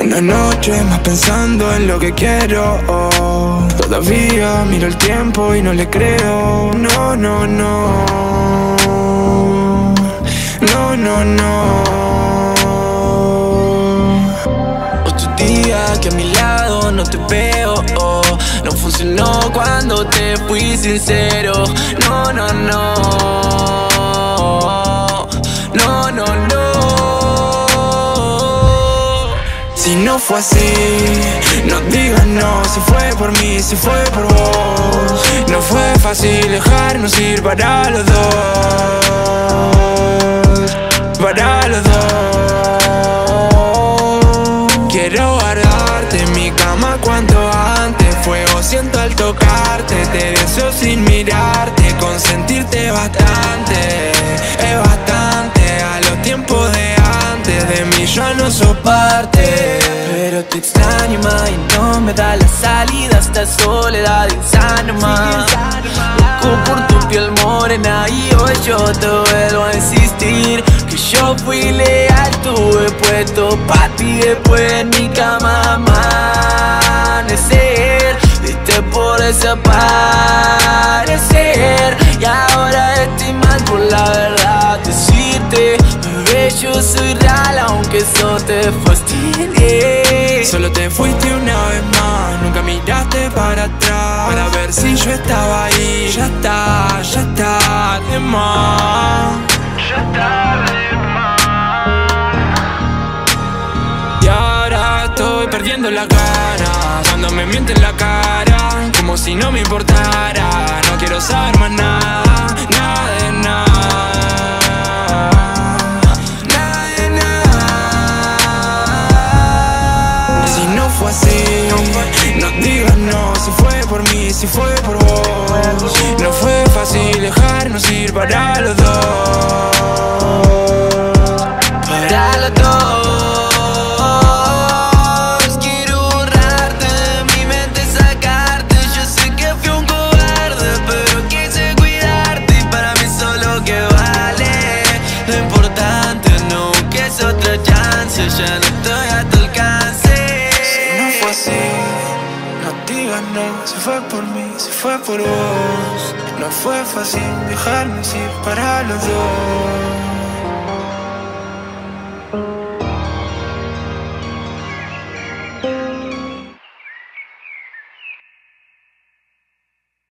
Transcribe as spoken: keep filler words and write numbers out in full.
Una noche más pensando en lo que quiero. oh. Todavía miro el tiempo y no le creo. No, no, no. No, no, no. Otro día que a mi lado no te veo. oh. No funcionó cuando te fui sincero. No, no, no. No, no, no. Si no fue así, no digas no. Si fue por mí, si fue por vos. No fue fácil dejarnos ir para los dos. Para los dos. Quiero guardarte en mi cama cuanto antes. Fuego siento al tocarte. Te deseo sin mirarte. Consentirte bastante. Es bastante a los tiempos de antes. De mí ya no sos parte. Pero te extraño más y no me da la salida. Esta soledad insana más. Loco por tu piel morena y hoy yo te vuelvo a insistir que yo fui leal, tuve puesto pa' ti después en mi cama amanecer. Diste por desaparecer y ahora estoy mal por la verdad decirte. Bebé, yo soy real aunque eso te fastidie. Solo te fuiste una vez más, nunca miraste para atrás para ver si yo estaba ahí. Ya está, ya está de más. Ya está de más. Y ahora estoy perdiendo la cara cuando me mienten la cara, como si no me importara. No quiero saber más nada, nada de nada. No digas no, si fue por mí, si fue por vos. No fue fácil dejarnos ir para los dos. Para los dos. Quiero borrarte de mi mente, sacarte. Yo sé que fui un cobarde, pero quise cuidarte. Y para mí solo que vale lo importante, no que es otra chance. Ya no estoy a tu alcance. No digas no, si fue por mí, si fue por vos. No fue fácil dejarnos ir para los dos.